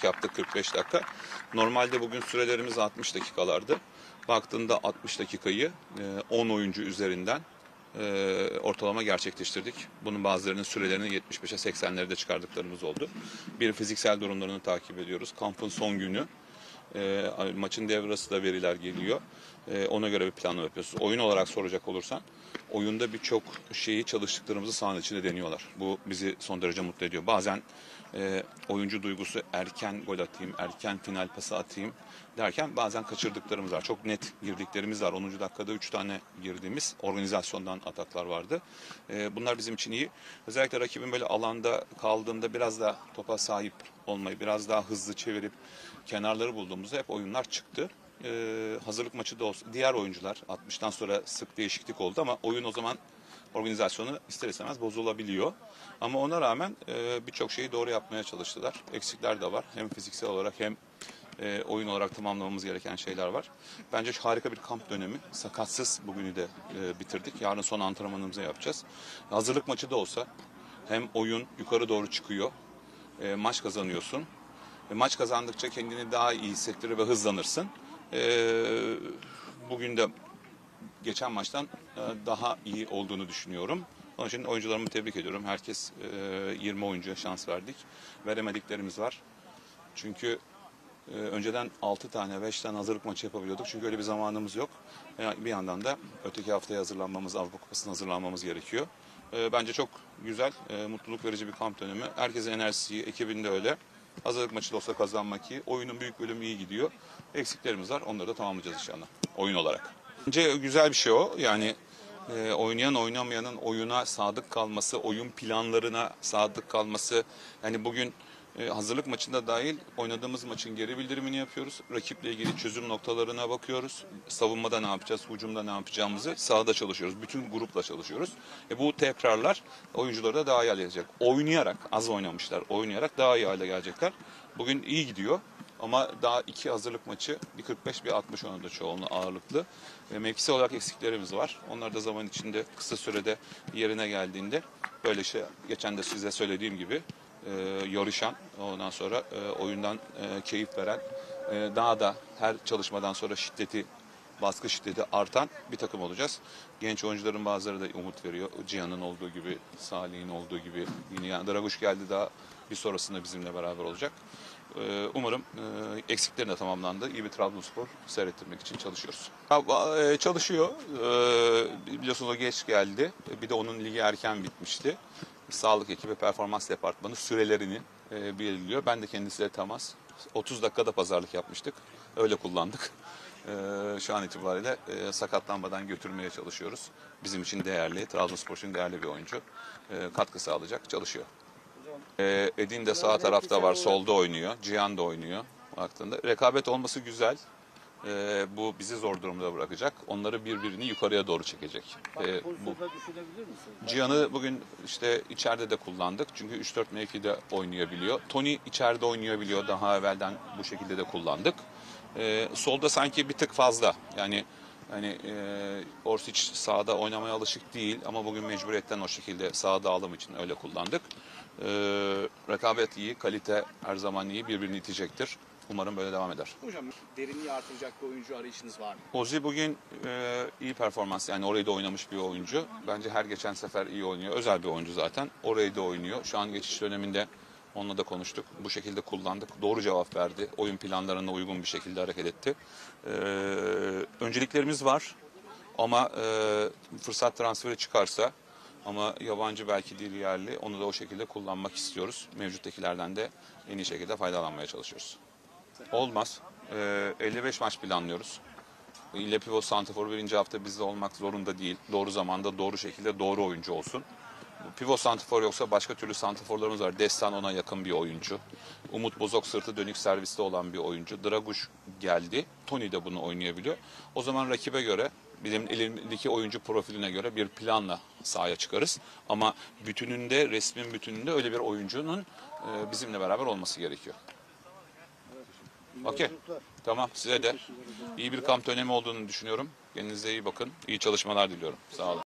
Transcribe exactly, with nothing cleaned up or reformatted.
hazırlık yaptık kırk beş dakika. Normalde bugün sürelerimiz altmış dakikalardı. Baktığında altmış dakikayı on oyuncu üzerinden ortalama gerçekleştirdik. Bunun bazılarının sürelerini yetmiş beşe seksenlere de çıkardıklarımız oldu. Bir, fiziksel durumlarını takip ediyoruz. Kampın son günü. E, maçın devrası da veriler geliyor. E, ona göre bir planlama yapıyoruz. Oyun olarak soracak olursan, oyunda birçok şeyi çalıştıklarımızı sahanın içinde deniyorlar. Bu bizi son derece mutlu ediyor. Bazen e, oyuncu duygusu erken gol atayım, erken final pası atayım derken bazen kaçırdıklarımız var. Çok net girdiklerimiz var. onuncu dakikada üç tane girdiğimiz organizasyondan ataklar vardı. E, bunlar bizim için iyi. Özellikle rakibin böyle alanda kaldığında biraz da topa sahip olmayı, biraz daha hızlı çevirip kenarları bulduğumuzda hep oyunlar çıktı. Ee, hazırlık maçı da olsa diğer oyuncular altmıştan sonra sık değişiklik oldu ama oyun o zaman organizasyonu ister istemez bozulabiliyor. Ama ona rağmen e, birçok şeyi doğru yapmaya çalıştılar. Eksikler de var. Hem fiziksel olarak hem e, oyun olarak tamamlamamız gereken şeyler var. Bence harika bir kamp dönemi. Sakatsız bugünü de e, bitirdik. Yarın son antrenmanımızı yapacağız. Hazırlık maçı da olsa hem oyun yukarı doğru çıkıyor. E, maç kazanıyorsun. E, maç kazandıkça kendini daha iyi hissettirir ve hızlanırsın. E, bugün de geçen maçtan e, daha iyi olduğunu düşünüyorum. Onun için oyuncularımı tebrik ediyorum. Herkes e, yirmi oyuncuya şans verdik. Veremediklerimiz var. Çünkü e, önceden altı tane, beş tane hazırlık maçı yapabiliyorduk. Çünkü öyle bir zamanımız yok. E, bir yandan da öteki haftaya hazırlanmamız, Avrupa Kupası'na hazırlanmamız gerekiyor. E, bence çok güzel, e, mutluluk verici bir kamp dönemi. Herkesin enerjisi iyi, ekibinde öyle. Hazırlık maçı da olsa kazanmak iyi. Oyunun büyük bölümü iyi gidiyor. Eksiklerimiz var. Onları da tamamlayacağız inşallah. Oyun olarak. Bence güzel bir şey o. Yani e, oynayan oynamayanın oyuna sadık kalması, oyun planlarına sadık kalması. Yani bugün e, hazırlık maçında dahil oynadığımız maçın geri bildirimini yapıyoruz. Rakiple ilgili çözüm noktalarına bakıyoruz. Savunmada ne yapacağız, hücumda ne yapacağımızı sahada çalışıyoruz. Bütün grupla çalışıyoruz. E, bu tekrarlar oyuncuları da daha iyi hale gelecek. Oynayarak, az oynamışlar, oynayarak daha iyi hale gelecekler. Bugün iyi gidiyor. Ama daha iki hazırlık maçı, bir kırk beş bir altmış oynadı çoğunluğu ağırlıklı. E, mevkisi olarak eksiklerimiz var. Onlar da zaman içinde kısa sürede yerine geldiğinde böyle şey, geçen de size söylediğim gibi e, yarışan, ondan sonra e, oyundan e, keyif veren, e, daha da her çalışmadan sonra şiddeti, baskı şiddeti artan bir takım olacağız. Genç oyuncuların bazıları da umut veriyor. Cihan'ın olduğu gibi, Salih'in olduğu gibi. Yine yani Draguş geldi, daha bir sonrasında bizimle beraber olacak. Umarım eksiklerin de tamamlandı. İyi bir Trabzonspor seyrettirmek için çalışıyoruz. Çalışıyor. Biliyorsunuz o geç geldi. Bir de onun ligi erken bitmişti. Sağlık ekibi, performans departmanı sürelerini belirliyor. Ben de kendisiyle temas. otuz dakikada pazarlık yapmıştık. Öyle kullandık. Şu an itibariyle sakatlanmadan götürmeye çalışıyoruz. Bizim için değerli, Trabzonspor için değerli bir oyuncu. Katkı sağlayacak, çalışıyor. Ee, Edin de sağ tarafta var, solda oynuyor. Cihan da oynuyor baktığında. Rekabet olması güzel. Ee, bu bizi zor durumda bırakacak. Onları birbirini yukarıya doğru çekecek. Ee, bu Cihan'ı bugün işte içeride de kullandık. Çünkü üç dört mevkide oynayabiliyor. Tony içeride oynayabiliyor. Daha evvelden bu şekilde de kullandık. Ee, solda sanki bir tık fazla. Yani hani e, Orsic sahada oynamaya alışık değil ama bugün mecburiyetten o şekilde sahada alım için öyle kullandık. Ee, rekabet iyi, kalite her zaman iyi, birbirini itecektir. Umarım böyle devam eder. Hocam derinliği artıracak bir oyuncu arayışınız var mı? Ozi bugün e, iyi performans, yani orayı da oynamış bir oyuncu. Bence her geçen sefer iyi oynuyor. Özel bir oyuncu zaten. Orayı da oynuyor. Şu an geçiş döneminde onunla da konuştuk. Bu şekilde kullandık. Doğru cevap verdi. Oyun planlarına uygun bir şekilde hareket etti. Ee, önceliklerimiz var. Ama e, fırsat transferi çıkarsa, ama yabancı belki değil yerli, onu da o şekilde kullanmak istiyoruz. Mevcuttakilerden de en iyi şekilde faydalanmaya çalışıyoruz. Olmaz. Ee, elli beş maç planlıyoruz. İlle pivot santrafor birinci hafta bizde olmak zorunda değil. Doğru zamanda, doğru şekilde, doğru oyuncu olsun. Pivot santrafor yoksa başka türlü santraforlarımız var. Destan ona yakın bir oyuncu. Umut Bozok sırtı dönük serviste olan bir oyuncu. Draguş geldi. Tony de bunu oynayabiliyor. O zaman rakibe göre, bizim elimdeki oyuncu profiline göre bir planla sahaya çıkarız. Ama bütününde, resmin bütününde öyle bir oyuncunun e, bizimle beraber olması gerekiyor. Okey. Tamam, size de iyi bir kamp dönemi olduğunu düşünüyorum. Kendinize iyi bakın. İyi çalışmalar diliyorum. Sağ olun.